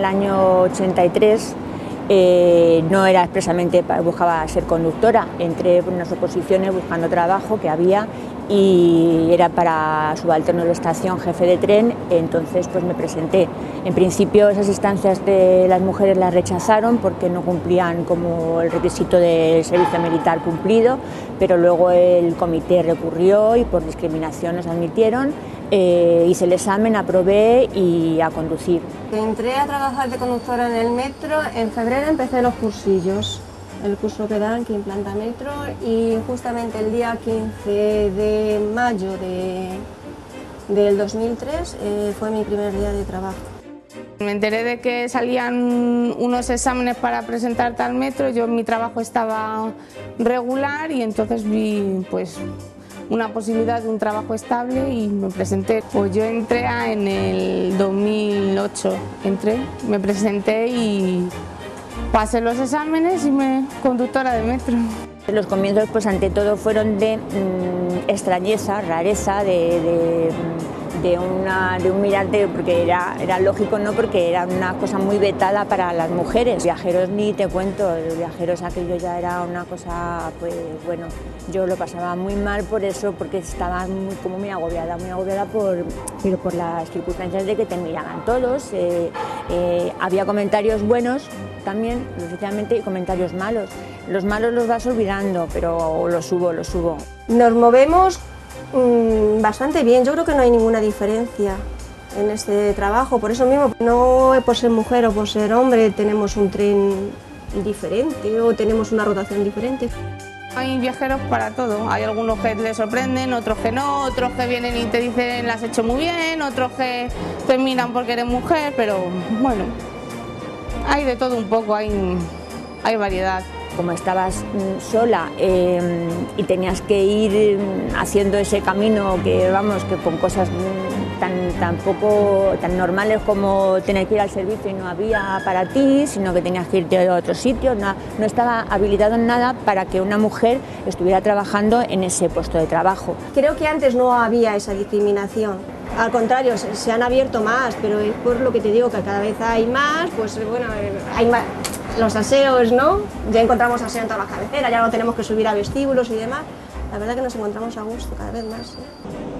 el año 83, no era expresamente, buscaba ser conductora. Entré en unas oposiciones buscando trabajo que había y era para subalterno de estación, jefe de tren, entonces pues me presenté. En principio esas instancias de las mujeres las rechazaron porque no cumplían como el requisito del servicio militar cumplido, pero luego el comité recurrió y por discriminación nos admitieron. Hice el examen, aprobé y a conducir. Entré a trabajar de conductora en el metro, en febrero empecé los cursillos, el curso que dan, que implanta metro, y justamente el día 15 de mayo del 2003 fue mi primer día de trabajo. Me enteré de que salían unos exámenes para presentarte al metro, yo mi trabajo estaba regular y entonces vi pues una posibilidad de un trabajo estable y me presenté. Pues yo entré en el 2008, me presenté y pasé los exámenes y me conductora de metro. Los comienzos pues ante todo fueron de extrañeza, rareza, de un mirarte, porque era lógico, ¿no? Porque era una cosa muy vetada para las mujeres. Viajeros ni te cuento, los viajeros aquello ya era una cosa, pues bueno, yo lo pasaba muy mal por eso, porque estaba muy agobiada pero por las circunstancias de que te miraban todos. Había comentarios buenos también, lógicamente, y comentarios malos. Los malos los vas olvidando, pero los subo. Nos movemos bastante bien, yo creo que no hay ninguna diferencia en este trabajo, por eso mismo, no por ser mujer o por ser hombre tenemos un tren diferente o tenemos una rotación diferente. Hay viajeros para todo, hay algunos que les sorprenden, otros que no, otros que vienen y te dicen las has hecho muy bien, otros que te miran porque eres mujer, pero bueno, hay de todo un poco, hay variedad. Como estabas sola y tenías que ir haciendo ese camino que con cosas tan normales como tener que ir al servicio y no había para ti, sino que tenías que irte a otro sitio, no estaba habilitado en nada para que una mujer estuviera trabajando en ese puesto de trabajo. Creo que antes no había esa discriminación. Al contrario, se han abierto más, pero es por lo que te digo, que cada vez hay más, pues bueno, hay más. Los aseos, ¿no? Ya encontramos aseo en todas las cabeceras, ya no tenemos que subir a vestíbulos y demás. La verdad que nos encontramos a gusto cada vez más, ¿sí?